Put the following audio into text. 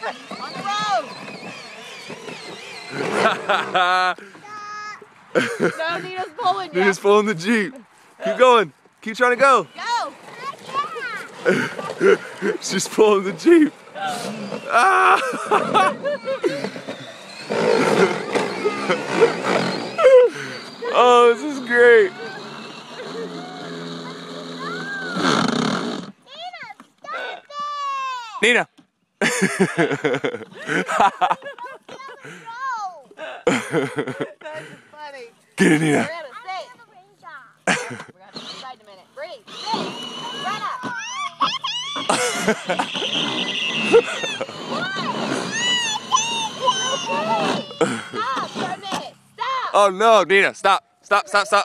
On the road. No, Nina's pulling you. Nina's pulling the Jeep. Keep going. Keep trying to go. Go. She's pulling the Jeep. Ah! Oh, this is great. Nina, stop it! That's funny. Get it, Nina. We're at a state. We're going to have to decide in a minute. Breathe. Run up. Stop for a minute. Stop. Oh no, Nina, stop. Stop, stop, stop.